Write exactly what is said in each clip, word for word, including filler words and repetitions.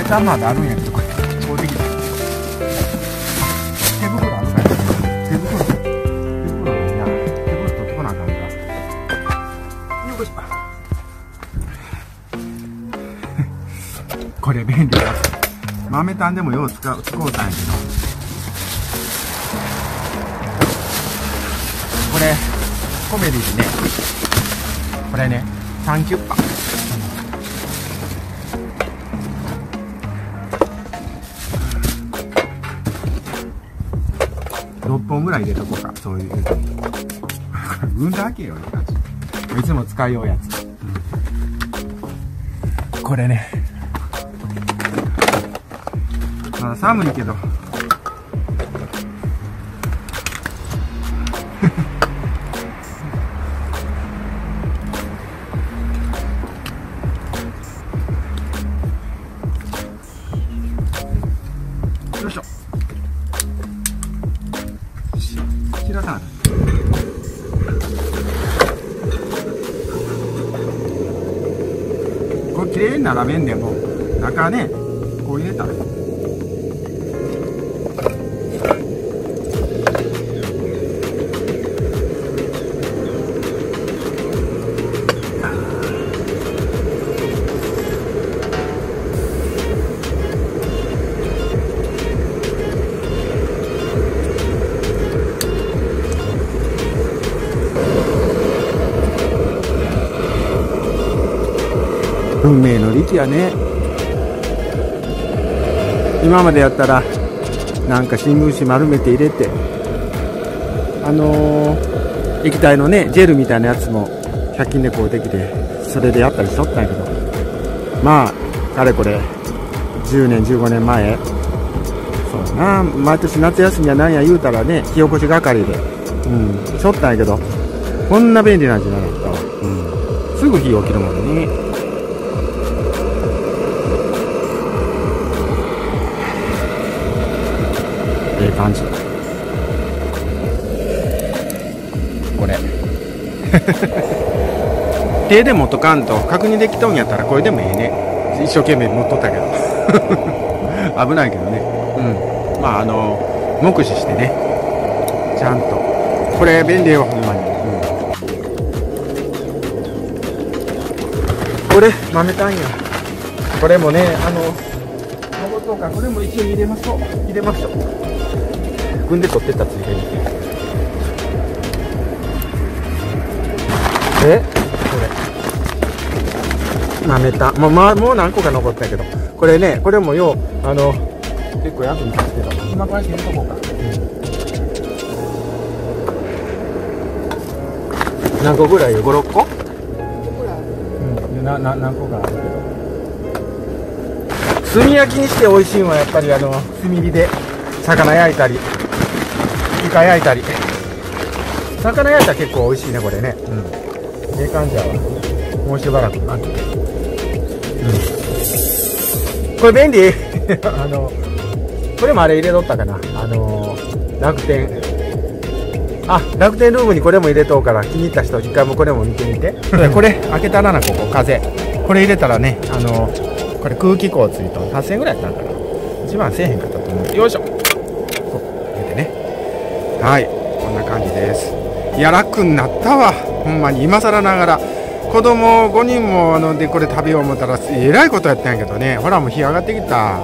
ターまだあるんやけど、これ買うてきた。手袋あるからね。手袋手袋ないな。手袋取ってこなあかんか。よいしょ。これ便利だ。豆炭でもよう使う、使うたんやけど。これ、コメディでね、これね、さんキュッパ。ろっぽんぐらい入れとこうか、そういう。うんだけよ、いつも使いようやつ。これね。まだ寒いけど。よいしょ。切らさない。これ綺麗に並べんでも中ね、こう入れたら。運命の力やね。今までやったらなんか新聞紙丸めて入れて、あのー、液体のねジェルみたいなやつもひゃく均で買うてきて、それでやったりしとったんやけど、まあかれこれじゅうねんじゅうごねんまえ、そうな、毎年夏休みはなんや言うたらね、火起こし係で、うん、しとったんやけど、こんな便利なんじゃなかったわ。うん、すぐ火起きるもんね。ええ感じ。これ手で持っとかんと確認できとんやったらこれでもええね。一生懸命持っとったけど危ないけどね。うん、まああの目視してね、ちゃんとこれ便利よほんまに。うん、これ豆炭や。これもね、あのそうか、これも一応入れましょう。入れましょう。組んで取ってったついでに。え、これ豆炭、もう、まあ、もう何個か残ったけど、これね、これもようあの結構役に立つけど、今これ入れとこうか。うん、何個ぐらいよ、ご、ろっこ？うん、な、な、何個かあるけど。炭焼きにして美味しいのはやっぱりあの炭火で魚焼いたりイカ焼いたり、魚焼いたら結構美味しいねこれね。うん、ええ感じやわ。もうしばらくなって、うん、これ便利あのこれもあれ入れとったかな、あの楽天、あ、楽天ルームにこれも入れとうから、気に入った人一回もこれも見てみてこれ開けたらな、ここ風、これ入れたらね、あのこれ空気口ついとはっせんえんぐらいやったんかな、いちまんせんえんかったと思う。よいしょ、こう入れてね。はい、こんな感じです。いや楽になったわほんまに。今更ながら子供ごにんもあのでこれ食べよう思ったらえらいことやったんやけどね、ほらもう火上がってきた。うん、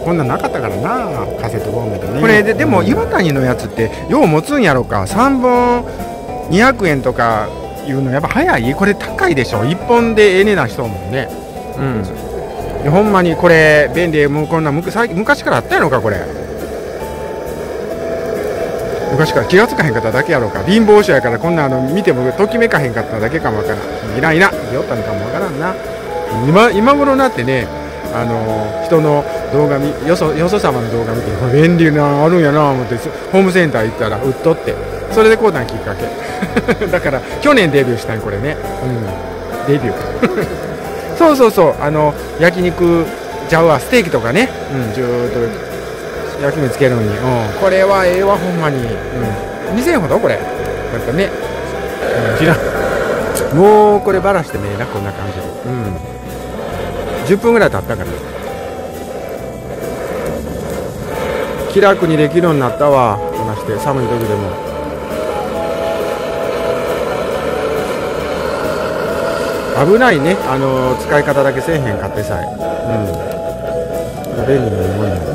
こんなんなかったからな、カセットボンベでね。これででも岩谷のやつってよう持つんやろか。さんぼんにひゃくえんとかいうのやっぱ早い。これ高いでしょ、いっぽんでええ値段しとんもんね。うん、ほんまにこれ便利。もうこんな昔からあったやろかこれ。昔から気がつかへんかっただけやろうか。貧乏者やからこんなあの見てもときめかへんかっただけかもわからん。いないな酔ったのかもわからんな。今今頃になってね、あのー、人の動画見よそよそ様の動画見て便利なあるんやな思ってホームセンター行ったら売っとって、それでこうなんきっかけだから去年デビューしたんこれね。うん、デビューそうそうそう、あの焼肉ちゃうわ、ステーキとかね、うん、ずーっと焼き目つけるのに、うん、これはええわほんまに。うん、にせんえんほどこれやっぱね、うん、知らんもうこればらしてもええなこんな感じで。うん、じゅっぷんぐらい経ったから気楽にできるようになったわ。こなして寒い時でも。危ないね、あのー、使い方だけせえへんかってさえ。うん。便利なもんやった。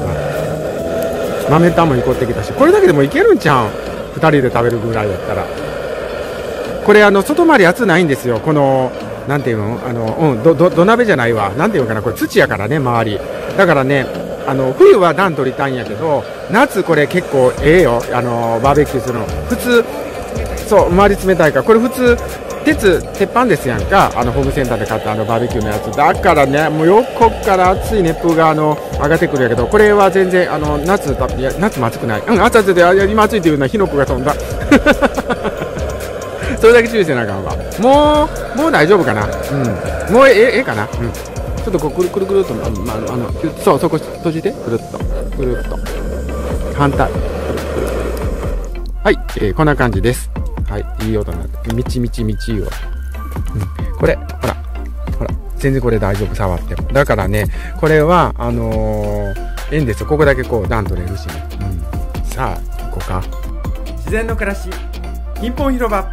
豆たんもいこってきたし、これだけでもいけるんちゃうん。ふたりで食べるぐらいやったら。これあの外回り熱ないんですよ。このなんていうの、あの、うん、どど土鍋じゃないわ。なんていうのかな、これ土やからね、周り。だからね、あの冬は暖取りたいんやけど、夏これ結構ええよ。あのバーベキューするの。普通そう周り冷たいから、これ普通鉄鉄板ですやんか。あのホームセンターで買ったあのバーベキューのやつ。だからね、もう横から熱い熱風があの上がってくるやけど、これは全然あの夏たいや夏も暑くない。うん、暑いで今暑いっていうのは火の粉が飛んだ。それだけ注意せなあかんわ。もう、もう大丈夫かな。うん。もうええ、ええかな。うん。ちょっとこう、くるくるくるっと、ま、まあの、そう、そこ閉じて。くるっと。くるっと。反対。はい、えー、こんな感じです。はい、いい音になって。みちみちみちいいわ。うん。これ、ほら。ほら。全然これ大丈夫、触っても。だからね、これは、あのー、ええんですよ。ここだけこう、段取れるしね。うん。さあ、行こうか。自然の暮らし。日本広場。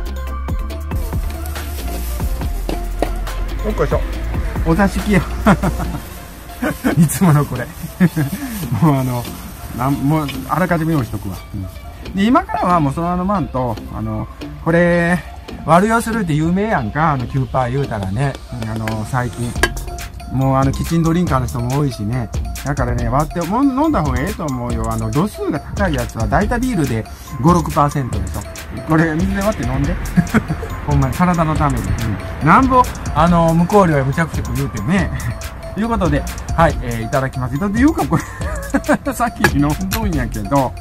よっこいしょ。お座敷や。いつものこれ。もうあの、なんもうあらかじめ用意しとくわ。うん、で今からはもうそのあのマンと、あの、これ、悪用するって有名やんか。あのきゅうパーセント言うたらね。あの、最近。もうあの、キッチンドリンカーの人も多いしね。だからね、割っても飲んだ方がええと思うよ。あの、度数が高いやつは、だいたいビールでご、ろくパーセントでしょ。これ、水で割って飲んで。ほんまに体のために。うん、なんぼ、あの、向こうではむちゃくちゃ言うてね。ということで、はい、えー、いただきます。だっていうか、これ、さっき飲んどんやけど、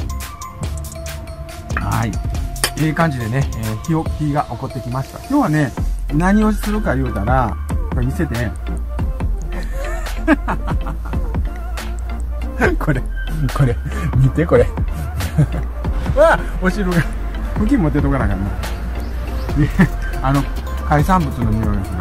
うん、はい。ええ感じでね、えー、火を、火が起こってきました。今日はね、何をするか言うたら、これ見せて。これ、これ、見てこれ。わあ、お汁が、布巾持ってとかなあかんな。で、あの、海産物の匂いがする。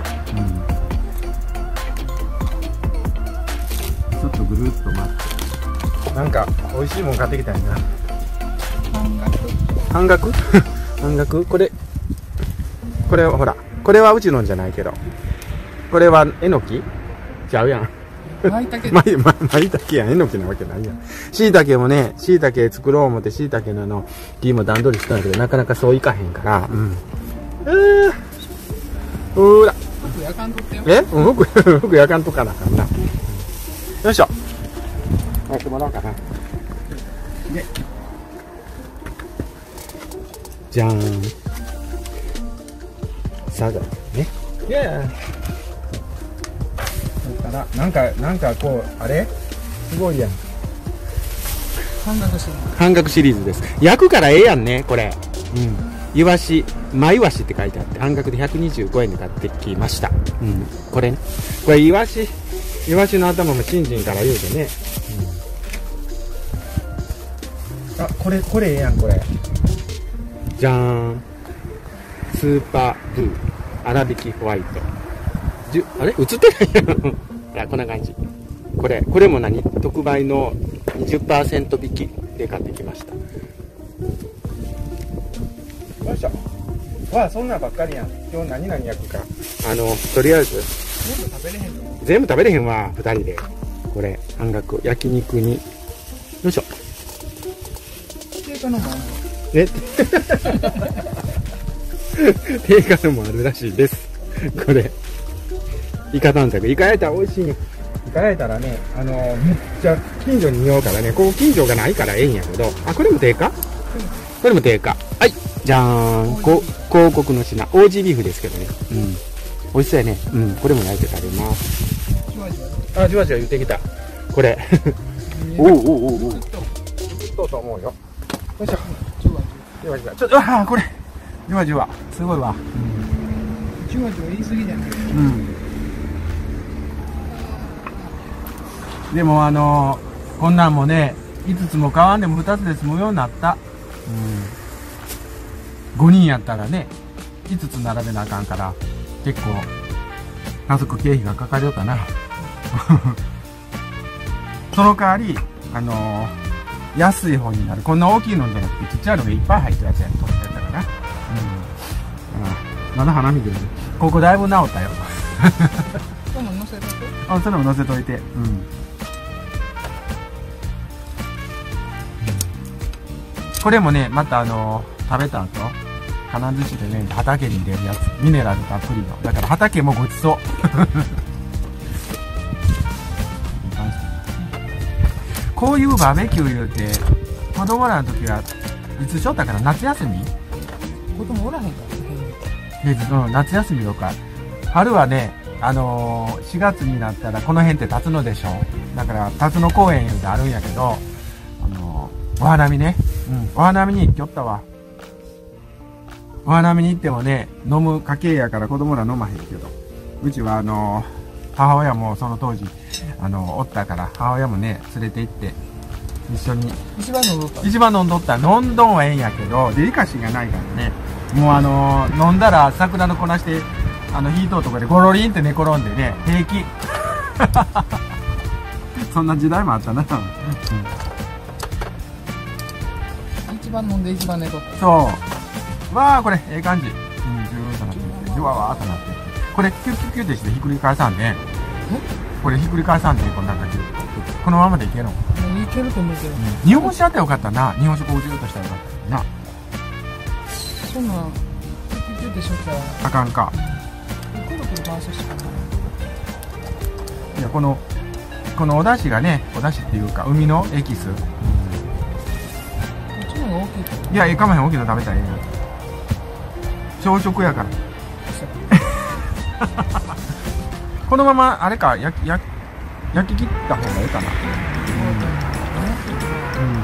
うん。ちょっとぐるっと待って。なんか、美味しいもん買ってきたいな。半額半額半額これ、これはほら、これはうちのんじゃないけど。これはえのきちゃうやん。まいたけ。まい、ま、まいたけやん。えのきなわけないやん。しいたけもね、しいたけ作ろう思って、しいたけのあの、木も段取りしたんだけど、なかなかそういかへんから、うん。えー、うーら。服やかんとってよ。えうん、服、服やかんとかなあかんな。よいしょ。やってもらおうかな。で、じゃーん。さだね。いやいや。だから、なんか、なんかこう、あれすごいやん。半額シリーズ。半額シリーズです。焼くからええやんね、これ。うん。イワシ、マイワシって書いてあって、半額でひゃくにじゅうごえんで買ってきました。うん。これね。これイワシ、イワシの頭もチンチンから言うてね。うん、あ、これ、これええやん、これ。じゃーん。スーパーブー。粗挽きホワイト。じゅあれ映ってないやん。ほら、こんな感じ。これ、これも何特売の にじゅっパーセント 引きで買ってきました。よいしょ。わあ、そんなんばっかりやん。今日何々焼くか。あの、とりあえず。全部食べれへんの？全部食べれへんわ、二人で。これ、半額。焼肉に。よいしょ。定価のもあるの？え定価のもあるらしいです。これ。イカ短冊。イカ焼いたら美味しいね。イカ焼いたらね、あのー、めっちゃ近所に見ようからね、ここ近所がないからええんやけど、あ、これも定価？これも定価。はい。じゃーん。こ広告の品。オージービーフですけどね。うん。美味しそうやね。うん。これも焼いて食べます。じわじわ。あ、じわじわ言ってきた。これ。おうおうおうおう。そうと思うよ。よいしょ。じわじわ。ちょっと、ああ、これ。じわじわ。すごいわ。うん。じわじわ言い過ぎじゃない。うん。でもあのー、こんなんもね、いつつも買わんでもふたつで済むようになった。うん。ごにんやったらね、いつつ並べなあかんから、結構、家族経費がかかるよかな。その代わり、あのー、 安い方になる。こんな大きいのじゃなくてちっちゃいのがいっぱい入ってるやつや取ってたからな。うん、まだ花見てるね。ここだいぶ治ったよ。 その乗せといて。 あ、それも乗せといて。うん。これもね、またあのー、食べた後、金寿司でね、畑に入れるやつ。ミネラルたっぷりの。だから畑もごちそう。こういうバーベキュー言うて、子供らの時はいつしょったから夏休み子供おらへんからね。うん、夏休みとか。春はね、あのー、しがつになったらこの辺って立つのでしょ。だから立つの公園言うてあるんやけど、あのー、お花見ね。うん、お花見に行きよったわ。お花見に行ってもね、飲む家系やから子供ら飲まへんけど。うちはあのー、母親もその当時、あのー、おったから、母親もね、連れて行って、一緒に。 一番飲んどった。 一番飲んどった。飲んどんはええんやけど、デリカシーがないからね。もうあのー、飲んだら桜の粉して、あの、ヒートとかでゴロリンって寝転んでね、平気。そんな時代もあったな。うん、 一番飲んで一番寝とった。 そう。わあ、これ、ええ感じ。うん、ジューッとなってて、ジュワワーっとなってて。これ、キュッキュッキュッってしてひっくり返さんで、ね、これひっくり返さんで、このなんかキュッこのままでいけるの？ いけると思うけど。 うん、日本酒あったらよかったな。日本酒こうジューッとしたらよかったな。 そんな、キュッキュッキュッってしょったら。 あかんか。 くるくる回すしかない。 いや、この、このお出汁がね、お出汁っていうか、海のエキス。 こっちの方が大きいけど。 いや、ええかまへん、大きいの食べたらええやん。朝食やから。このまま、あれか、焼き、焼き、焼き切った方がいいかな。うん。うん、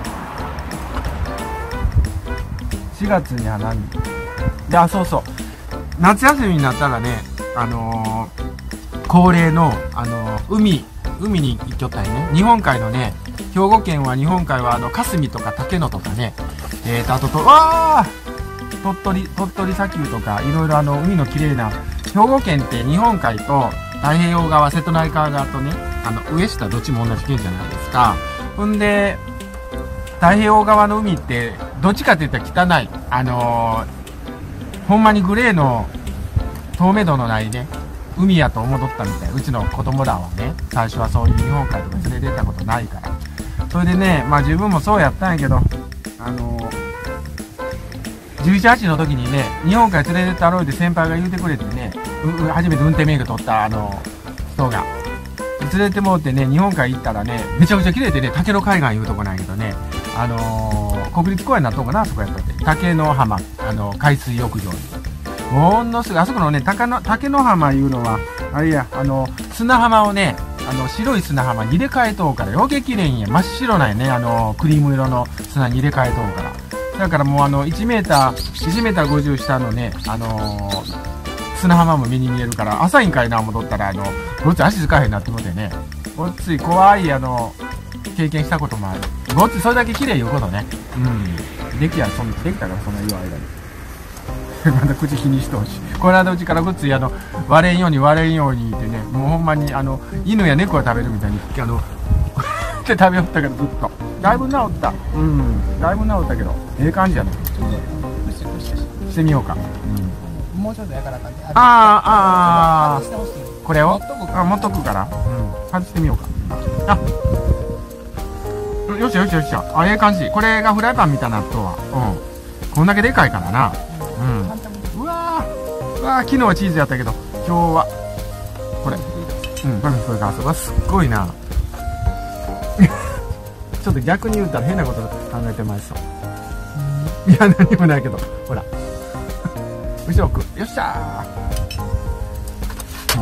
しがつに花見。で、あ、そうそう。夏休みになったらね、あのー、恒例の、あのー、海、海に行きよったんよね。日本海のね、兵庫県は日本海は、あの、霞とか竹野とかね、えーと、あとと、わー鳥取、鳥取砂丘とか、いろいろあの、海の綺麗な、兵庫県って日本海と太平洋側、瀬戸内海側とね、あの、上下どっちも同じ県じゃないですか。ほんで、太平洋側の海って、どっちかって言ったら汚い。あのー、ほんまにグレーの透明度のないね、海やと思っとったみたい。うちの子供らはね、最初はそういう日本海とか連れてったことないから。それでね、まあ自分もそうやったんやけど、あのー、じゅういち、はちの時にね、日本海連れてったろうって先輩が言うてくれてね、う初めて運転免許取ったあの人が。連れてもうってね、日本海行ったらね、めちゃくちゃ綺麗でね、竹の海岸いうとこなんやけどね、あのー、国立公園になっとうかな、そこやったって。竹の浜、あのー、海水浴場に。ものすごい、あそこのね、竹の、竹の浜いうのは、あれや、あのー、砂浜をね、あの、白い砂浜に入れ替えとうから、余計綺麗んや。真っ白なんやね、あのー、クリーム色の砂に入れ替えとうから。だからもうあの、いちメーター、いちメーターごじゅう下のね、あのー、砂浜も目に見えるから、浅いんかいな思っとったら、あの、ごっつ足つかへんなって思ってね、ごっつい怖い、あの、経験したこともある。ごっついそれだけ綺麗言うことね。うん。できや、そんできたから、そんな言う間に。まだ口気にしてほしい。この間うちからごっつい、あの、割れんように割れんようにってね、もうほんまに、あの、犬や猫が食べるみたいに、あの、って食べよったけど、ずっと。だいぶ治った。うん。だいぶ治ったけど、ええ感じやね。してみようか。うん。 もうちょっとやからかね。 ああ、ああ。これを持っとくあ、持っとくから。うん。外してみようか。あ。よしよしよしよ。あ、ええ感じ。これがフライパンみたいなとは。うん。こんだけでかいからな。うん。うわー。うわー、昨日はチーズやったけど、今日は、これ。うん、これ、これが、そこすっごいな。ちょっと逆に言うたら変なこと考えてまいそう。いや、何もないけど、ほら。後ろ置く。よっしゃー。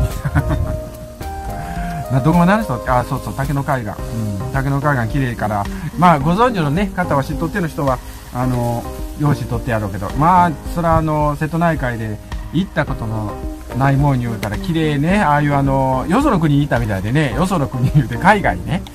うん。どこまである人あ、そうそう、竹の海岸。うん。竹の海岸綺麗から、まあ、ご存知のね、方は知っとっての人は、あの、よう知っとってやろうけど、まあ、それはあの、瀬戸内海で行ったことのないもんに言うたら、綺麗ね、ああいうあの、よその国にいたみたいでね、よその国に言うて海外ね。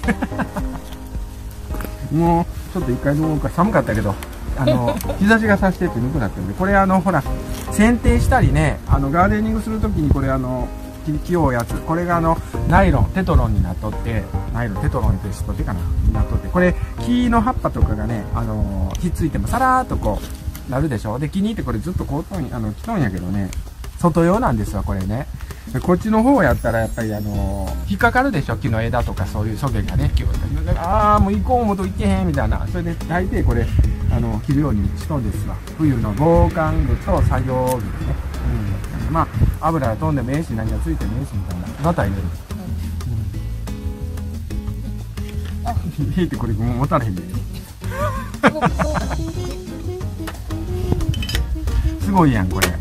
もう、ちょっと一回飲もうか、寒かったけど、あの、日差しが差してってぬくなってるんで、これあの、ほら、剪定したりね、あの、ガーデニングするときにこれあの、 切り器用やつ。これがあのナイロンテトロンになっとって、ナイロンテトロンって知っとってかなになっとって、これ木の葉っぱとかがね、あのー、ひっついてもさらーっとこうなるでしょ。で気に入ってこれずっとこうとんあの着とんやけどね、外用なんですわこれね。こっちの方やったらやっぱりあのー、引っかかるでしょ、木の枝とかそういうそげがね、ああもう行こう思うと行けへんみたいな。それで大抵これあの切るようにしとんですわ。冬の防寒具と作業着でね、うん、まあ油が飛んでもええし何がついてもええしみたいな。バター入れる、うん、あ引いてこれもう持たれへんですごいやんこれ、うん、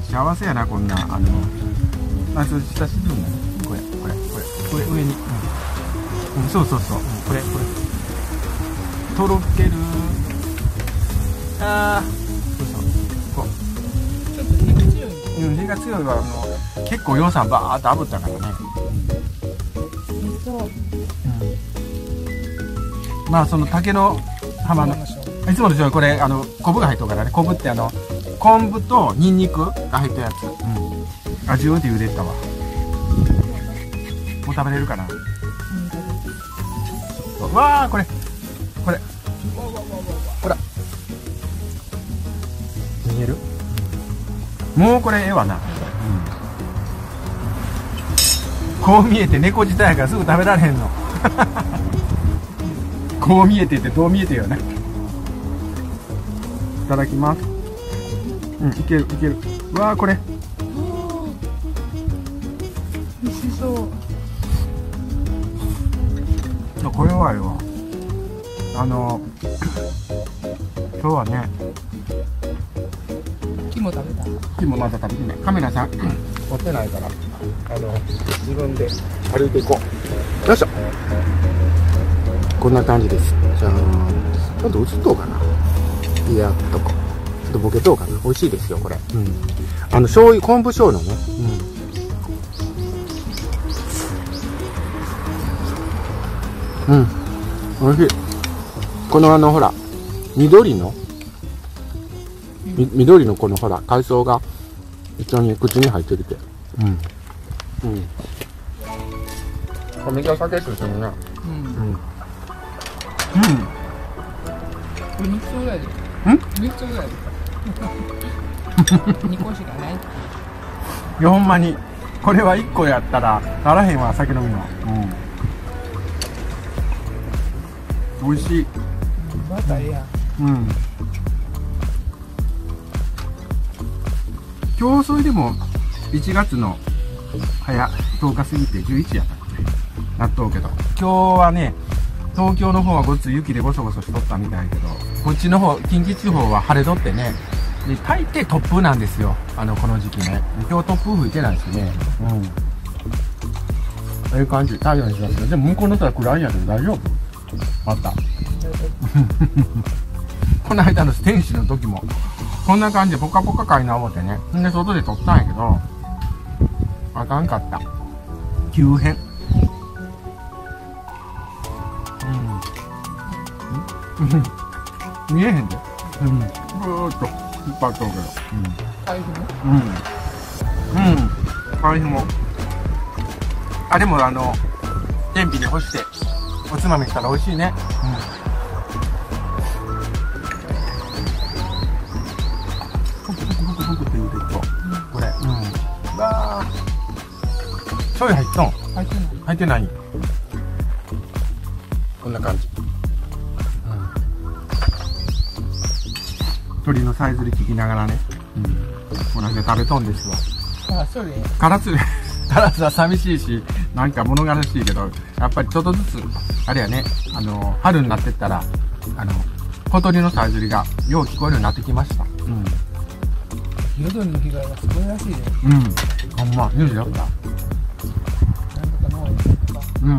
幸せやなこんな。あのあ、それ下沈むんだね。これ、これ、これ、これ上に。うん。うん、そうそうそう。うん、これ、これ。とろける。あー。そうそう。こう。ちょっと火が強い。うん、火が強いわ。もう、結構予算バーっと炙ったからね。そう。うん。まあ、その竹の浜の。いつもの醤油、これ、あの、昆布が入っとるからね。昆布ってあの、昆布とニンニクが入ったやつ。うん。味をで茹でたわ。もう食べれるかな。うん、わあこれこれほら見える。もうこれええわな、うん、こう見えて猫自体がすぐ食べられへんのこう見えてってどう見えてよね。いただきます。うん、いけるいける。わあこれ美味しそう。 これはよ、あの今日はね、 木も食べた。 木もまた食べてね。カメラさん持ってないから、あの自分で歩いていこう。よいしょ。こんな感じです。じゃあちょっと映っとうかな。いやっとこちょっとボケとうかな。美味しいですよこれ。うん。あの醤油、昆布醤油のね。うん。うん、おいしい。このあのほら緑の、み緑のこのほら海藻が一緒に口に入ってるって。うんうん。これめっちゃ酒としてもね。うんうんうん。 これみっつぐらいで。ん？みっつぐらいで。にこしかない。 いやほんまにこれはいっこやったらならへんわ酒飲みの。うん。美味しい。 バターや。 うん。今日それでもいちがつの早とおか過ぎてじゅういちやったっけなっとうけど、今日はね東京の方はごっつ雪でゴソゴソしとったみたいやけど、こっちの方近畿地方は晴れとってね、で大抵突風なんですよ、あのこの時期ね。今日突風吹いてないしね。うん。ああいう感じ。太陽にしますけど、でも向こうの人は暗いんやけど大丈夫？またこの間の天使の時もこんな感じでポカポカかいな思ってね、んで外で撮ったんやけどあかんかった。急変。うん見えへんで。うんぐーっと引っ張っとるけど。 台風もうんうん台風もあでもあの天日に干しておつまみしたら美味しいね。うん。ポクポクポクポクって言うてると、これ。うん。わあ。醤油入っとん？ 入ってない。 入ってない。こんな感じ。うん。鶏のさえずり聞きながらね。うん。こんなで食べとんですわ。 あ、それ。 からつ。からつは寂しいし、なんか物悲しいけど、やっぱりちょっとずつ、あれやね、あの、春になってったら、あの、小鳥のさえずりがよう聞こえるようになってきました。うん。 ヒヨドリの被害がすごいらしいで。 うん。ほんま、ニュースだった。 なんとか農園とか。 うん。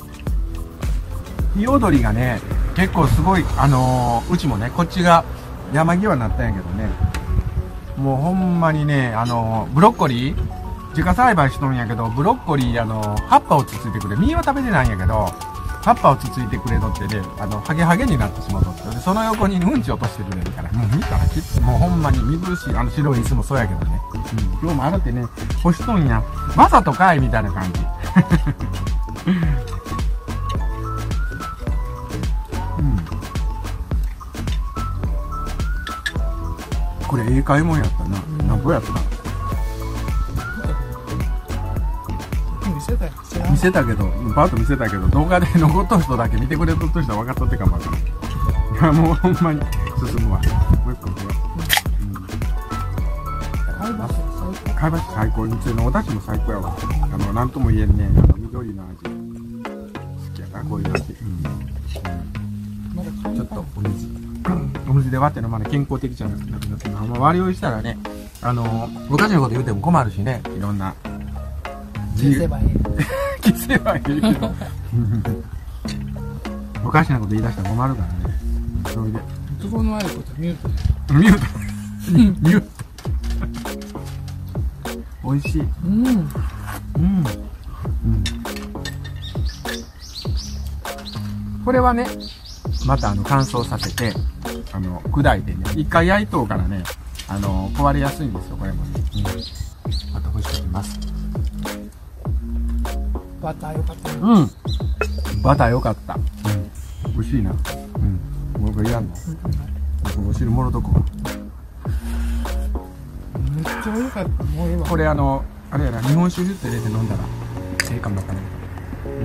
ヒヨドリがね、結構すごい、あのー、うちもね、こっちが山際になったんやけどね、もうほんまにね、あのー、ブロッコリー自家栽培しとんやけど、ブロッコリー、あの、葉っぱをつついてくれ。実は食べてないんやけど、葉っぱをつついてくれとってね、あの、ハゲハゲになってしまうとって。で、その横にうんち落としてくれるから、もう見たらきもうほんまに見苦しい。あの白い椅子もそうやけどね。うん、今日も洗ってね、 干しとんや。わざとかいみたいな感じ。うん。これええ買い物やったな。なんぼやった？ 見せたよ。 見せたけど、バーッと見せたけど、動画で残っとる人だけ見てくれとる人は分かっとってかもわかんない。いや、もうほんまに進むわ。もう一個これ。貝柱最高についのお出汁も最高やわ。あの、なんとも言えんね、あの、緑の味。好きやな、こういう味。うん。ちょっとお水。お水で割って飲まない健康的じゃなくなってな。まあ、割りをしたらね、あの、昔のこと言うても困るしね、いろんな。 消せばいい。 消せばいいけど。おかしなこと言い出したら困るからね。それで。 都合の悪いことミュート。 ミュート。ミュート。美味しい。うん。うん。うん。これはね、またあの乾燥させて、あの砕いてね、一回焼いとうからね、あの壊れやすいんですよ、これもね。うん、また干しておきます。 バターよかったよ。 うん。バターよかった。うん。美味しいな。うん。もうこれやんの？うん、お汁もろとこわ。 めっちゃ良かった。もう今これあのあれやな、日本酒ジュッて入れて飲んだらええかもわからない。うん。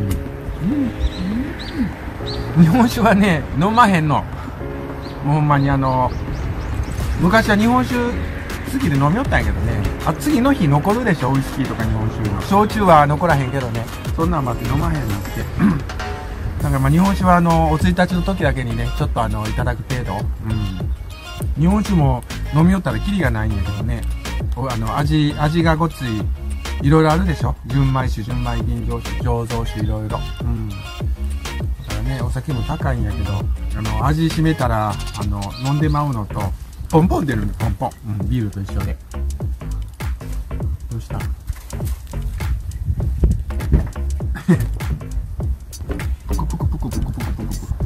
うん。日本酒はね飲まへんの。もうほんまにあの昔は日本酒好きで飲みよったんやけどね。あ、次の日残るでしょ、ウイスキーとか日本酒。焼酎は残らへんけどね。そんなん待って飲まへんなって。だからまあ日本酒はあのおついたちの時だけにね、ちょっとあのいただく程度。うん。日本酒も飲みよったらキリがないんやけどね。あの味味がごついいろいろあるでしょ。純米酒、純米吟醸酒、醸造酒いろいろ。うん。だからね、お酒も高いんやけど、あの味しめたらあの飲んでまうのとポンポン出るんで、ポンポン。うん、ビールと一緒で。どうした？プクプクプクプクプクプクプク。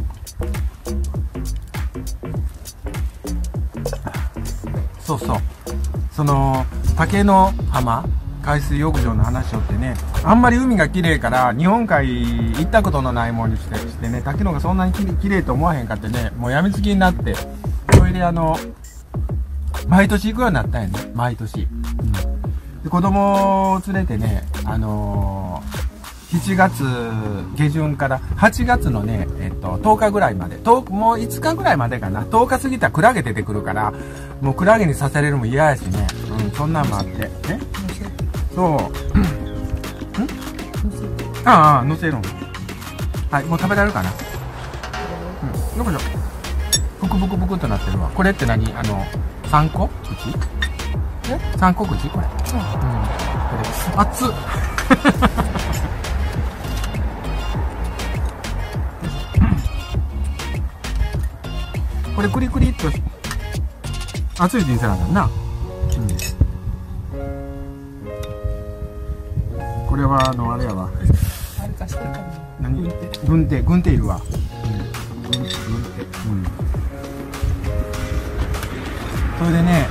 そうそう。その竹の浜海水浴場の話をってね、あんまり海が綺麗から日本海行ったことのないものにしてしてね、竹のがそんなにき綺麗と思わへんかってね、もうやみつきになって、それであの毎年行くようになったんやね、毎年。うん、で子供を連れてね、あのー、しちがつ下旬からはちがつのね、えっと、とおかぐらいまで、ともういつかぐらいまでかな、とおか過ぎたらクラゲ出てくるから、もうクラゲにさせれるのも嫌やしね、うん、そんなんもあって。えそう。んああ、乗せるの。はい、もう食べられるかな。うん、どこじゃ。ブクブクブクっとなってるわ。これって何？あの、三個口？え？三個口これ。うん。これ、熱っ。これクリクリっと、熱い人生なんだな。うん。これはあのあれやわ。 あれかしてるかも。 何？軍手、軍手いるわ。うん。軍手、軍手。うん。それでね、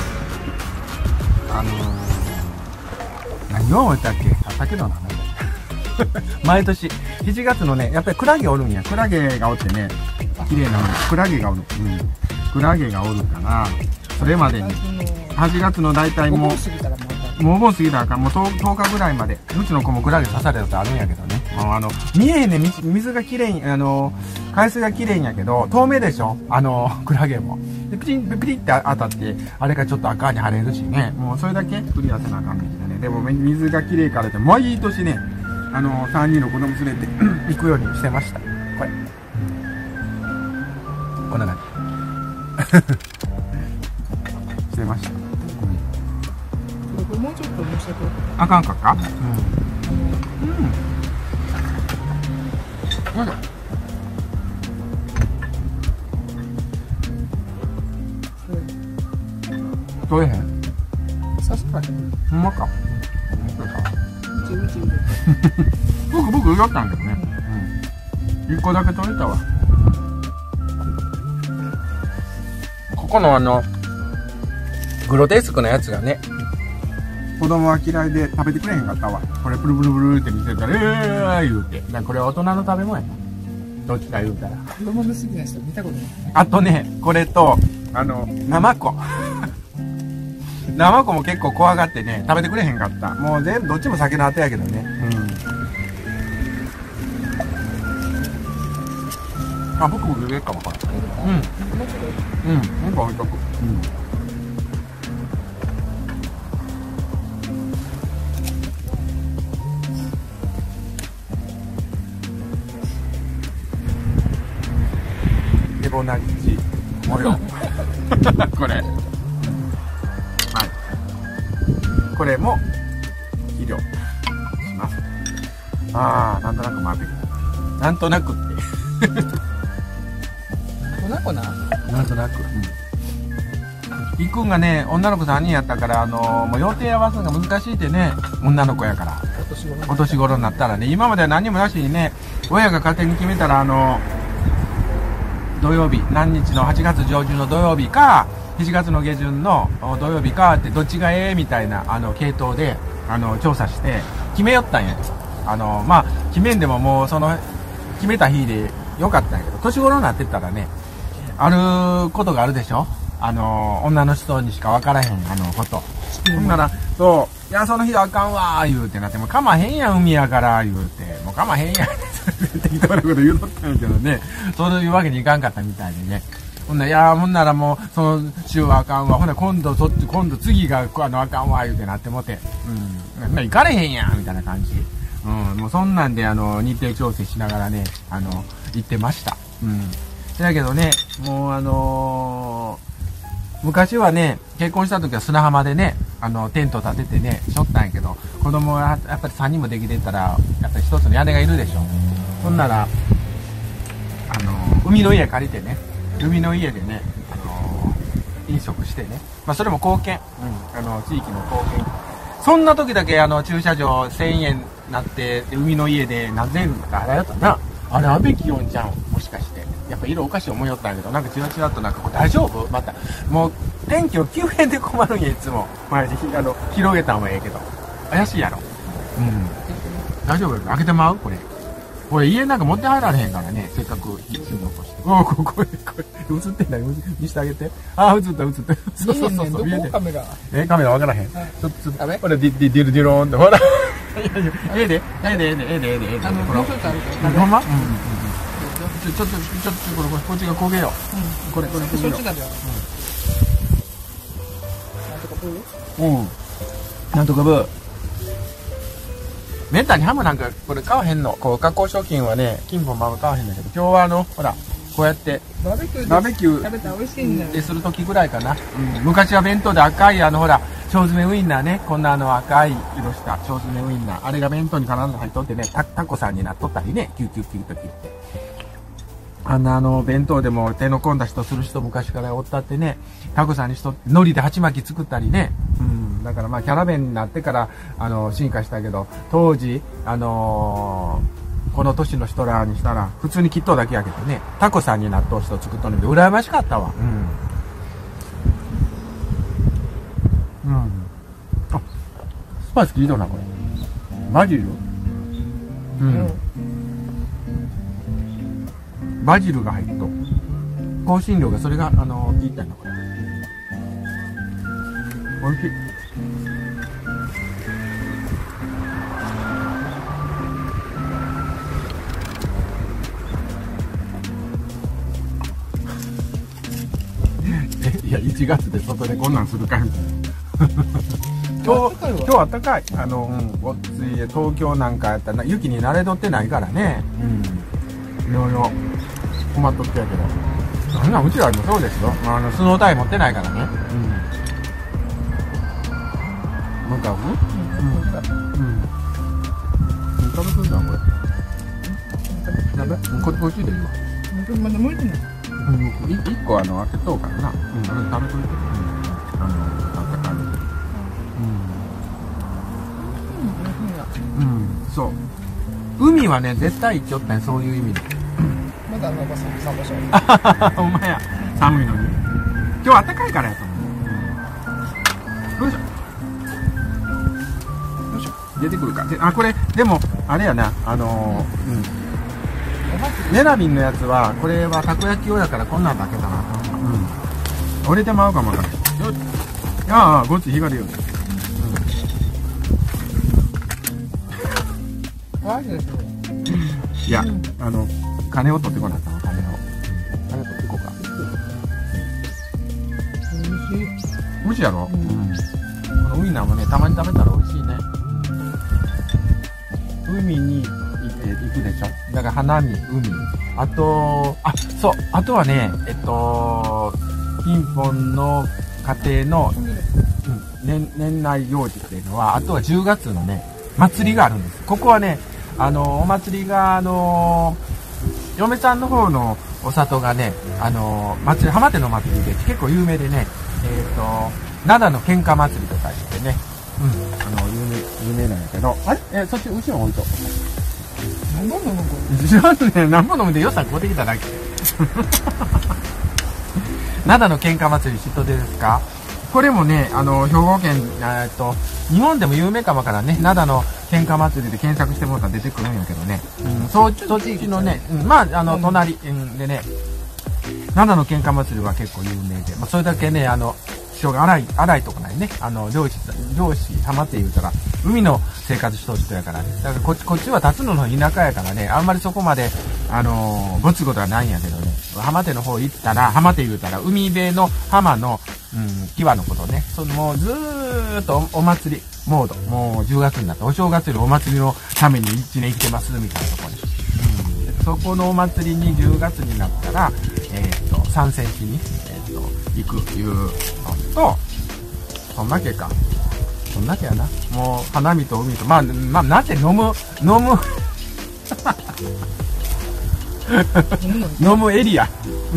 あのー、何を思ったっけ？あ、竹の話。毎年しちがつのね、やっぱりクラゲおるんや。クラゲがおってね、綺麗なの。クラゲがおる。うん。クラゲがおるから、それまでにはちがつの大体もう。もうお盆過ぎたらあかん、もう 10, とおかぐらいまで。うちの子もクラゲ刺されたことあるんやけどね。もうあの、見えへんね、水がきれい、あの、海水がきれいんやけど、透明でしょあの、クラゲも。で、ピリン、ピリって当たって、あれがちょっと赤に腫れるしね。もうそれだけクリアせなあかんねんけどね。でも水がきれいからで、毎年ね、あの、さんにんの子供連れて行くようにしてました。これ。こんな感じ。してました。 もうちょっと乗せて。 あかんかった？うん。うん。よいしょ。取れへん？ さすがに。 ほんまか。 うちうちうち。 僕僕うよったんだけどね。うん。一個だけ取れたわ。ここのあのグロテスクなやつがね。 子供は嫌いで食べてくれへんかったわ。これプルプルプルって見せたら、えー言うて。だからこれ大人の食べ物やな。どっちか言うたら。 子供の好きな人見たことない。 あとね、これと、あの、ナマコ。ナマコも結構怖がってね、食べてくれへんかった。もう全部どっちも酒のあてやけどね。うん。あ、僕も入れるかも、これ。うん。うん。なんか置いとく。うん。エボナリチ模様。これ。はい。これも肥料します。ああ、なんとなく混ぜる。なんとなくって。 粉粉？ なんとなく。うん。いっくんがね、女の子さんにんやったから、あのー、もう予定合わすのが難しいってね、女の子やから。 お年頃。 お年頃になったらね、今までは何もなしにね、親が勝手に決めたら、あのー、土曜日、何日のはちがつ上旬の土曜日か、しちがつの下旬の土曜日かってどっちがええみたいなあの系統であの調査して決めよったんや。あのまあ決めんでももうその決めた日でよかったんやけど、年頃になってったらね、あることがあるでしょ。あの女の人にしか分からへんあのこと。ほんならそういやその日はあかんわー言うてなってもかまへんやん海やから言うてもうかまへんやんって適当なこと言うとったんやけどね、そういうわけにいかんかったみたいでね。ほんなら、いやー、ほんならもう、その週はあかんわ。ほんなら今度そっち、今度次が、あの、あかんわ、言うてなってもて。うん。行かれへんやん、みたいな感じ。うん。もうそんなんで、あの、日程調整しながらね、あの、行ってました。うん。だけどね、もうあのー、昔はね、結婚した時は砂浜でね、あの、テント立ててね、しょったんやけど、子供はやっぱりさんにんもできてたら、やっぱり一つの屋根がいるでしょ。ほんなら、あの、海の家借りてね、海の家でね、あのー、飲食してね、まあ、それも貢献、うん、あの地域の貢献。そんな時だけあの駐車場せんえんなって海の家で何千円かあれやったな。あれ阿部清ちゃんもしかしてやっぱ色おかしい思いよったんやけど、なんかチラチラっとなんかこれ大丈夫またもう天気の急変で困るんやいつも。まあ、あの広げたんはええけど怪しいやろ。うん大丈夫開けてまうこれ。これ家なんか持って入られへんからね、せっかく火火残して。おお、これ、これ、これ、映ってない見してあげて。ああ、映った、映った。そうそうそうそう、見えて。カメラ。え、カメラわからへん。ちょっと、ちょっと、これ、ディ、ディ、ディルディローンって、ほら。ええで、ええで、ええで、ええで、ええで、ええで。あの、もうちょっとあるから。ほんまうん。ちょ、ちょっと、ちょっと、これ、こっちが焦げよ。これ、これ、焦げよ。そっちだよ。なんとかブーうん。なんとかブー。めったにハムなんかこれ買わへんの。こう加工食品はね、金本まま買わへんだけど、今日はあのほらこうやってバーベキューバーベキュー食べたら美味しいんだよ。でする時ぐらいかな。うん、昔は弁当で赤いあのほら腸詰めウインナーね、こんなあの赤い色した腸詰めウインナー、あれが弁当に必ず入っとってね、タタコさんになっとったりね、キューキューキューと切って。あんなあの弁当でも手の込んだ人する人昔からおったってね、タコさんにしとって海苔で鉢巻き作ったりね。うんだからまあキャラ弁になってからあの進化したけど、当時あのー、この年の人らにしたら普通に切っとうだけやけどね、タコさんになっとう人作っとるんで羨ましかったわ。うん、うん、あスパイス効いとうなこれバジル。うん、バジルが入っと香辛料がそれがあの効いたのこれおいしい。いやいちがつで外でこんなんするかみたいな。今日今日あったかい。あの、うん、おつい東京なんかやったら雪に慣れとってないからね。うん。いろいろ困っとってやけど。そんなんうちらもそうですよ。あのスノータイ持ってないからね。うん。向かう？うん。うん。食べとんだこれ。食べ？こっちこっちでいいわ。まだ無理ない。うん、一個あの開けとうからな。うん、あれ食べといて。うん、あのあったかい。うん。うん、そう。海はね絶対行っちゃったんそういう意味で。まだなんか寒そう。お前や寒いのに。今日暖かいからやと思う。よいしょ。 出てくるか。で、あ、これ、でも、あれやな、あのー、うん。ネラビンのやつは、これはたこ焼き用だからこんなんだけだな。うん。折れてまうかもわからない。よっ。ああ、ごっつ光るよね。 マジですよ。 いや、あの、金を取ってこなかったの、金を。金取っていこうか。 美味しい。 美味しいやろ、 うん、 このウインナーもね、たまに食べたら美味しいね。海に行くでしょ。だから花見、海。あと、あ、そう、あとはね、えっと、ピンポンの家庭の、うん、年、年内行事っていうのは、あとはじゅうがつのね、祭りがあるんです。ここはね、あの、お祭りが、あの、嫁さんの方のお里がね、あの、祭り、浜手の祭りで結構有名でね、えっと、灘の喧嘩祭りとか言ってね、うん、あの、有名、有名なんやけど、あれえ、そっち、後ろ置いと。 何本飲むこれ知らんね、何本飲むで予算買うてきただけ。灘の喧嘩祭り知っとですか？これもね、あの、兵庫県、えっと、日本でも有名かもわからんね、灘の喧嘩祭りで検索してもらったら出てくるんやけどね、うん、そっちのね、うん、まあ、あの、隣、うん、でね、灘の喧嘩祭りは結構有名で、まあ、それだけね、あの、人が荒い、荒いとこないね。あの、漁師、漁師、浜って言うたら、海の生活しとる人やからね。だからこっち、こっちは辰野の田舎やからね、あんまりそこまで、あのー、ごつごとはないんやけどね。浜手の方行ったら、浜手言うたら、海辺の浜の、うん、際のことね。その、もうずーっとお祭り、モード。もうじゅうがつになって、お正月よりお祭りのために一年生きてます、みたいなところに。うん、そこのお祭りにじゅうがつになったら、えー、っと、参戦しに、えー、っと、行く、いうのと、そんだけか。そんだけやな。もう、花見と海と、まあ、まあ、なんて飲む、飲む、飲むエリア。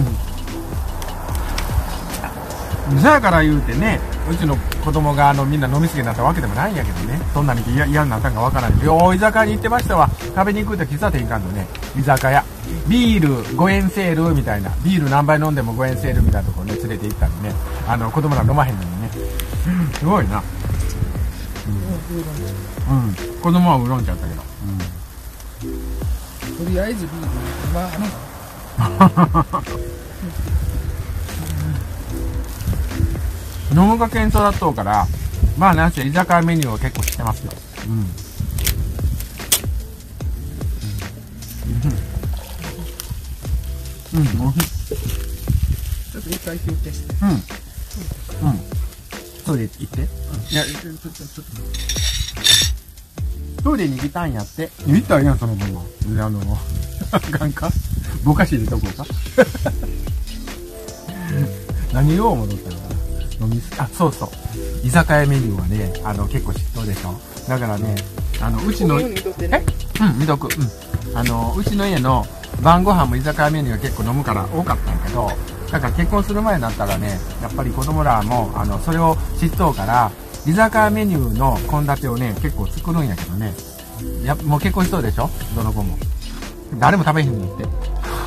うん。そやから言うてね、うちの子供があのみんな飲みすぎになったわけでもないんやけどね。そんなに嫌になったんかわからない。よう居酒屋に行ってましたわ。食べに行くと喫茶店行かんとね、居酒屋。ビールごえんセールみたいな。ビール何杯飲んでもごえんセールみたいなところね、連れて行ったりね。あの、子供ら飲まへんのにね。すごいな。うん。うん。子供はウーロン茶やったけど。 うん。とりあえずビール、今、なんか。 飲むが喧騒だっとうから、まあなんせ居酒屋メニューを結構知ってますよ。うん。うん。うん。うん。 ちょっと一回休憩して。 うん。うん。トイレ行って。いや、ちょっと、ちょっと。トイレに行きたいんやって。行ったらいいやん、そのまま。あの、あかんかぼかし入れとこうか。何を戻ったのかな。飲みす、あ、そうそう。居酒屋メニューはね、あの、結構知っとるでしょ。だからね、あの、うちの、えうん、見とく。うん。あの、うちの家の晩ご飯も居酒屋メニューが結構飲むから多かったんやけど、だから結婚する前になったらね、やっぱり子供らも、あの、それを知っとうから、居酒屋メニューの献立をね、結構作るんやけどね。やもう結婚しとるでしょどの子も。誰も食べへんのって。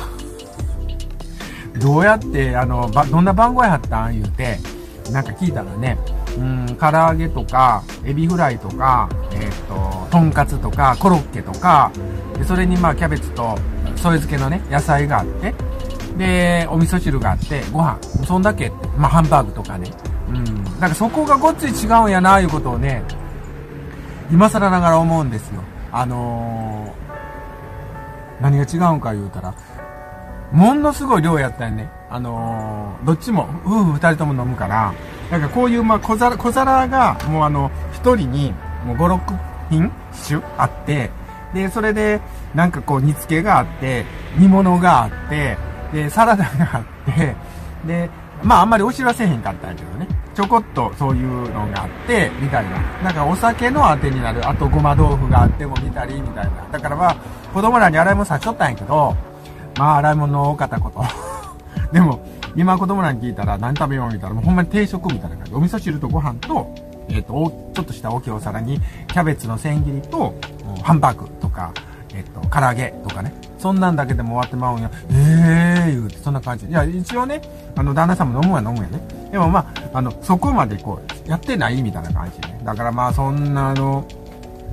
どうやって、あの、ば、どんな晩ご飯やったん言うて、なんか聞いたらね、うん、唐揚げとか、エビフライとか、えっと、とんかつとか、コロッケとか、でそれにまあキャベツと、添え付けのね、野菜があって、で、お味噌汁があって、ご飯、そんだけって、まあハンバーグとかね。うん、なんかそこがごっつい違うんやな、いうことをね、今更ながら思うんですよ。あのー、何が違うんか言うたら、ものすごい量やったよね。あのー、どっちも、夫婦二人とも飲むから、なんかこういう、まあ、小皿、小皿が、もうあの、一人に、もうご、ろくひん種あって、で、それで、なんかこう、煮付けがあって、煮物があって、で、サラダがあって、で、まあ、あんまりお知らせへんかったんやけどね。ちょこっとそういうのがあって、みたいな。なんかお酒のあてになる、あとごま豆腐があっても見たり、みたいな。だからまあ、子供らに洗い物させちゃったんやけど、まあ、洗い物多かったこと。でも、今子供らに聞いたら何食べようみたいな、もうほんまに定食みたいな感じ。お味噌汁とご飯と、えっと、ちょっとした大きいお皿に、キャベツの千切りと、ハンバーグとか、えっと、唐揚げとかね。そんなんだけでも終わってまうんや。ええー、言うて、そんな感じ。いや、一応ね、あの、旦那さんも飲むは飲むんやね。でもまあ、あの、そこまでこう、やってないみたいな感じね。だからまあ、そんなあの、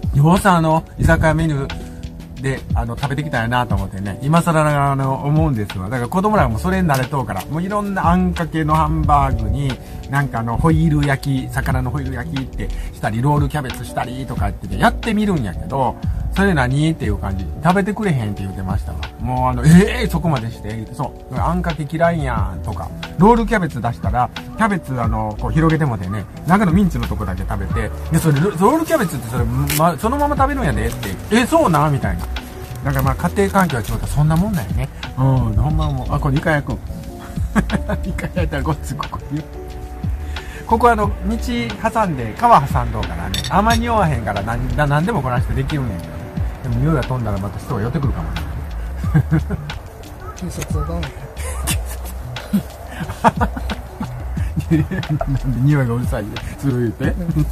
ようさんあの、居酒屋メニューで、あの、食べてきたんやなと思ってね、今更ながらあの、思うんですわ。だから子供らもそれに慣れとうから、もういろんなあんかけのハンバーグに、なんかあの、ホイール焼き、魚のホイール焼きってしたり、ロールキャベツしたりとかってね、やってみるんやけど、それ何っていう感じ。食べてくれへんって言ってましたわ。もうあの、ええー、そこまでして言って、そう。あんかけ嫌いやんとか。ロールキャベツ出したら、キャベツあの、こう広げてもでね、中のミンチのとこだけ食べて、で、それ、ロールキャベツってそれ、ま、そのまま食べるんやでって、え、そうなみたいな。だからまあ家庭環境は違ったらそんなもんだよね。うん、ほんまもう、あ、これイカ焼くん。イカ焼いたらごっつここに。ここあの、道挟んで、川挟んどうからね、あんまり匂わへんから何、何でもこなしてできるんやけど。でも匂いが飛んだらまた人が寄ってくるかもね。 警察はどうなの？ なんで匂いがうるさいする言って。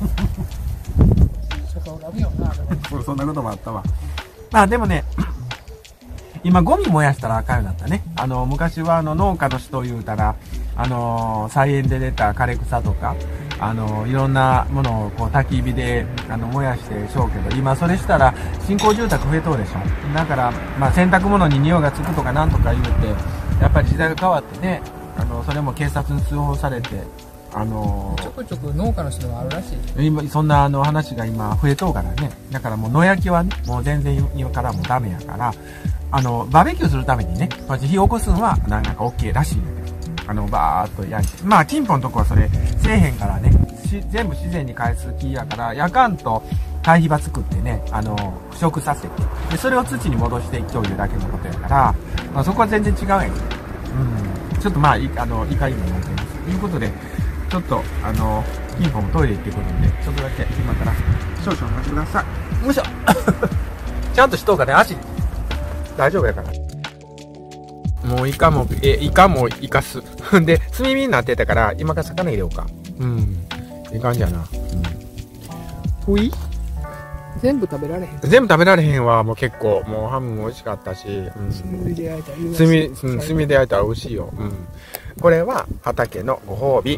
そう、そんなこともあったわ。まあでもね、今ゴミ燃やしたらあかんようになったね。あの、昔はあの農家の人言うたら、あのー、菜園で出た枯れ草とか、あのー、いろんなものをこう焚き火で、あの、燃やしてしょうけど、今それしたら、新興住宅増えとうでしょ。だから、まあ洗濯物に匂いがつくとかなんとか言うて、やっぱり時代が変わってね、あの、それも警察に通報されて、あのー、 ちょくちょく農家の人もあるらしい。 今、そんなあの話が今増えとうからね。だからもう野焼きはね、もう全然今からもうダメやから、あの、バーベキューするためにね、まず火起こすのはなんか OK らしいんだけど。あの、バーっと焼いて。まあ、金本のとこはそれ、せえへんからね、し全部自然に返す気やから、焼かんと堆肥場作ってね、あの、腐食させて、で、それを土に戻していくというだけのことやから、まあ、そこは全然違うんやけど、うん。ちょっとまあ、いあの、怒りも持ってます。ということで、ちょっと、あの、金本トイレ行ってくるんで、ちょっとだけ今から、少々お待ちください。よいしょちゃんとしとうかね、足、大丈夫やから。もうイカも、え、イカもイカす。で、炭火になってたから、今から魚入れようか。うん。いい感じやな。うん。ほい全部食べられへん。 全部食べられへんわ、もう結構。もうハムも美味しかったし。うん、 炭で焼いたら炭、うん、炭で焼いたら美味しいよ。うん。これは、畑のご褒美。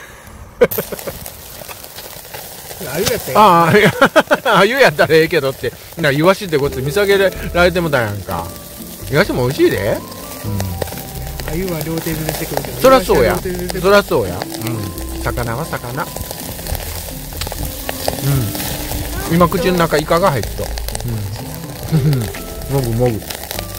あゆやったらああ、あゆやったらええけどって。な、イワシってこっち見下げられてもたやんか。イワシも美味しいで。 あゆは両手で出てくるけど、 そらそうや、そらそうや、うん、魚は魚、うん、今口の中イカが入っと、うん、もぐもぐ、うん、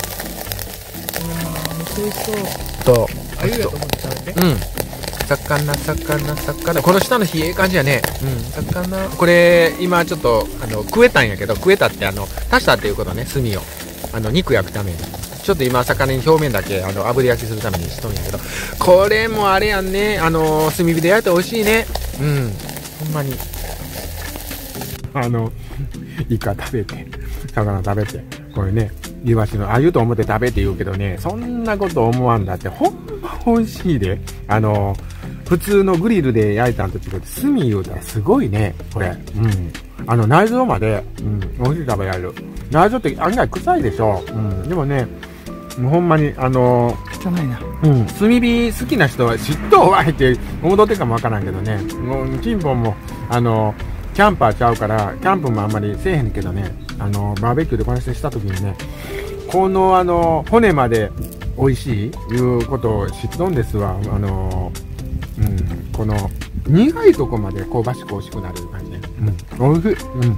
そうそう、 そう、 あゆやと思って食べて、 うん、魚魚魚、この下の火ええ感じやね、うん、魚、これ今ちょっとあの食えたんやけど、食えたってあの足したっていうことね、炭をあの肉焼くために。ちょっと今魚に表面だけあの炙り焼きするためにしとんやけど、これもあれやんね、あの炭火で焼いて美味しいね。うん、ほんまにあのイカ食べて魚食べて、これね、イワシのあゆと思って食べて言うけどね、そんなこと思わんだって、ほんま美味しいで。あの普通のグリルで焼いたんと違って、炭言うたらすごいね、これ。うん、あの内臓まで、うん、美味しい食べられる。内臓って案外臭いでしょ。うん、でもね、もうほんまに、あのー、汚いな。 うん、炭火好きな人は嫉妬わいって思ってるかもわからんけどね、もう、金本も、あのー、キャンパーちゃうから、キャンプもあんまりせえへんけどね、あのー、バーベキューでこの人した時にね、この、あのー、骨まで美味しいいうことを知っとんですわ。あのー、うん、この、苦いとこまで香ばしく美味しくなる感じね。うん、美味しい。うん。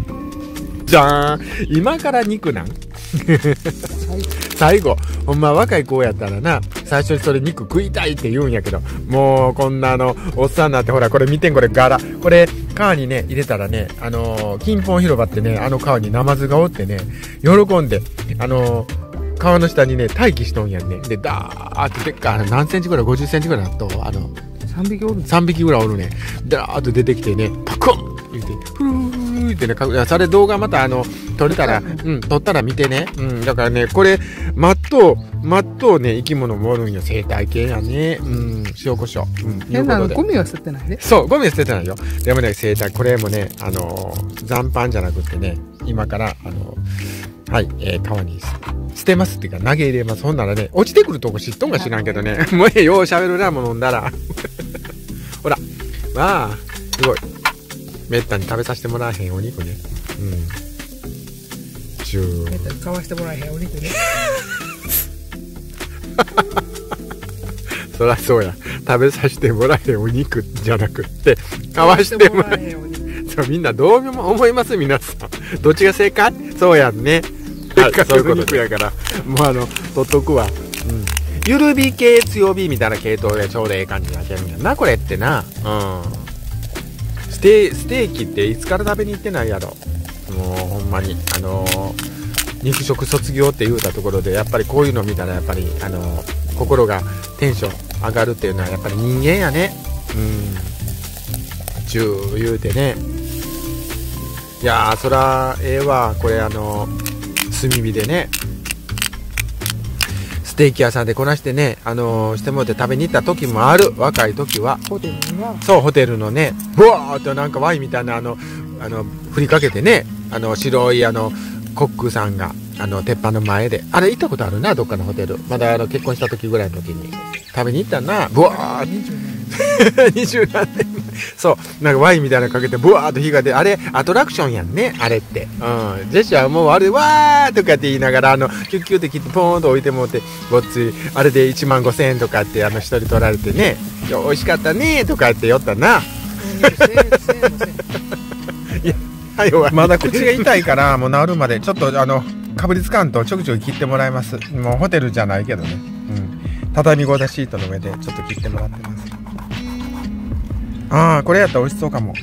じゃーん、今から肉なん最後、ほんま若い子やったらな、最初にそれ肉食いたいって言うんやけど、もうこんなあの、おっさんになって、ほら、これ見てん、これ柄。これ、川にね、入れたらね、あのー、金本広場ってね、あの川にナマズがおってね、喜んで、あのー、川の下にね、待機しとんやんね。で、ダーってでっかい、何センチぐらい、ごじゅっセンチぐらいなっと、あの、 さんびきおるさんびきぐらいおるね。ダーっと出てきてね、パコン言うて、ふーってね、かそれ動画またあの、撮れたら、うん、撮ったら見てね。うん、だからね、これ、まっとう、まっとうね、生き物もおるんよ。生態系やね。うん、塩コショウ。うん、 変なの、ゴミは捨ててないね。 そう、ゴミは捨ててないよ。でもね、生態、これもね、あのー、残飯じゃなくってね、今から、あのー、はい、えー、川に捨てますっていうか、投げ入れます。ほんならね、落ちてくるとこ知っとんか知らんけどね、もうええよう喋るな、もう飲んだら。ほら、まあ、すごい。めったに食べさせてもらえへんお肉ね。うん。 ちゅう。 買わしてもらえへんお肉ね。 そりゃそうや。食べさせてもらえへんお肉じゃなくって買わしてもらえへんお肉。そう、みんなどう思います？皆さんどっちが正解？そうやんね。そういうことやから、もうあの取っとくわ。うん、ゆる火系強火みたいな系統でちょうどええ感じになってるんやなこれってな。うん。ステーステーキっていつから食べに行ってないやろ。もうほんまにあのー、肉食卒業って言うたところでやっぱりこういうの見たらやっぱりあのー、心がテンション上がるっていうのはやっぱり人間やね。うん。ちゅう言うてね。いやーそらええわこれあのー。炭火でねステーキ屋さんでこなしてね、あのー、してもらって食べに行った時もある。若い時はホテルのそうホテルのねブワーっとなんかワインみたいなあのあの振りかけてね、あの白いあのコックさんがあの鉄板の前であれ行ったことあるな。どっかのホテルまだあの結婚した時ぐらいの時に食べに行ったな。ブワーってにじゅうなんねんまえそうなんかワインみたいなのかけてブワーっと火が出て、あれアトラクションやんねあれって。うん、ジェシーはもうあれわーとかって言いながらあのキュッキュって切ってポーンと置いてもうてごっついあれでいちまんごせんえんとかってあの一人取られてね、美味しかったねとかって言ったな。いやはいまだ口が痛いからもう治るまでちょっとあのかぶりつかんとちょくちょく切ってもらいます。もうホテルじゃないけどね、うん、畳ゴーダシートの上でちょっと切ってもらってます。ああこれやったら美味しそうかも。うん、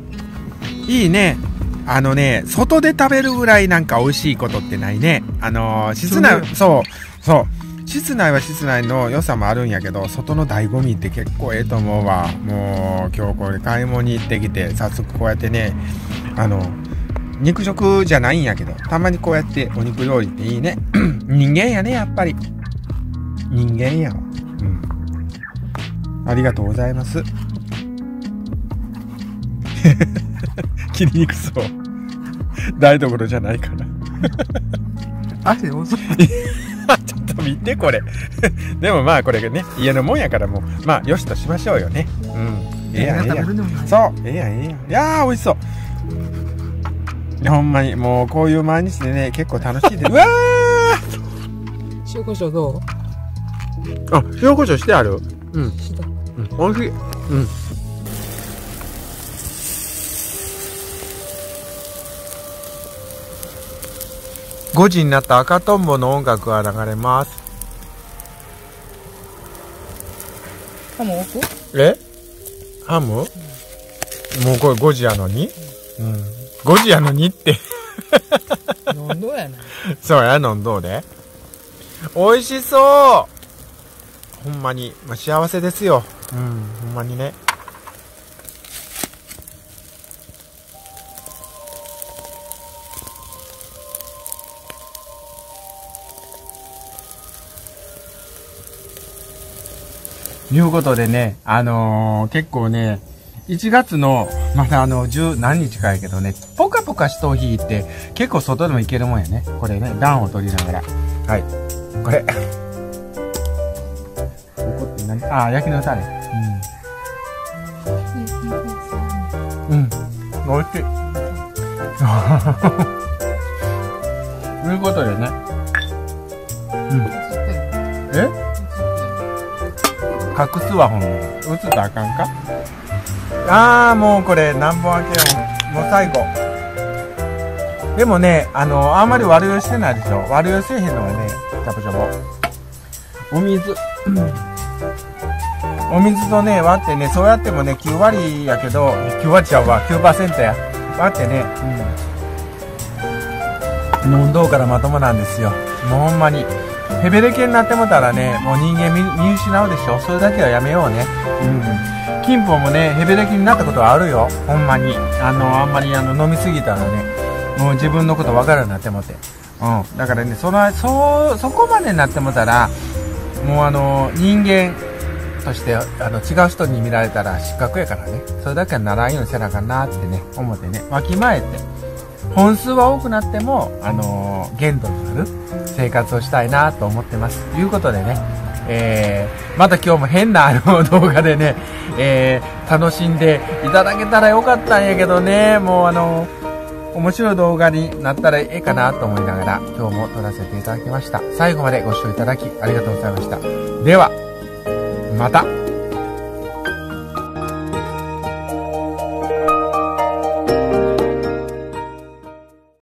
いいね。あのね外で食べるぐらいなんか美味しいことってないね。あのー、室内そうそう室内は室内の良さもあるんやけど外の醍醐味って結構ええと思うわ。もう今日これ買い物に行ってきて早速こうやってねあの肉食じゃないんやけどたまにこうやってお肉料理っていいね。人間やねやっぱり人間やわ。うんありがとうございます。切りにくそう台所じゃないから汗遅いちょっと見てこれでもまあこれがね家のもんやからもうまあよしとしましょうよね。うんええやんええやんそうええやんええやん。いやー美味しそうほんまに。もうこういう毎日でね結構楽しいでうわー塩コショウどう？ あ塩コショウしてある。うんした、 うん、美味しい。うんごじになった赤とんぼの音楽が流れます。 ハム置く？ えハム、うん、もうこれごじやのに、うんうん、ごじやのにって飲んどうやなそうや飲んどうで美味しそうほんまに、まあ、幸せですよ。うんほんまにね。いうことでね、あのー、結構ね、いちがつの、まだあの、十何日かやけどね、ポカポカしとう日って、結構外でもいけるもんやね。これね、暖を取りながら。はい。これ。ここって何？あ、焼きのタレ。うん。うん。美味しい。ということでね。うん。え？隠すわほんまに。映ったらあかんか。あーもうこれ何本開けよう。もう最後。でもねあのあんまり悪酔いしてないでしょ。悪酔いせえへんのがねチャボチャボお水、うん、お水とね割ってねそうやってもねきゅうわりやけどきゅうわりちゃうわ きゅうパーセント や割ってね、うん、飲んどうからまともなんですよ。もうほんまにヘベレケになってもたらねもう人間 見, 見失うでしょ。それだけはやめようね。うん。金峰もねヘベレケになったことはあるよほんまに。あのあんまりあの飲みすぎたらねもう自分のこと分からんなってもって、うん、だからねその そ, そこまでになってもたらもうあの人間としてあの違う人に見られたら失格やからね。それだけはならんようにせなあかんなってね思ってねわきまえて本数は多くなってもあのー、限度となる生活をしたいなと思ってます。ということでね、えー、また今日も変なあの動画でね、えー、楽しんでいただけたらよかったんやけどね、もうあの面白い動画になったらええかなと思いながら今日も撮らせていただきました。最後までご視聴いただきありがとうございました。では、また。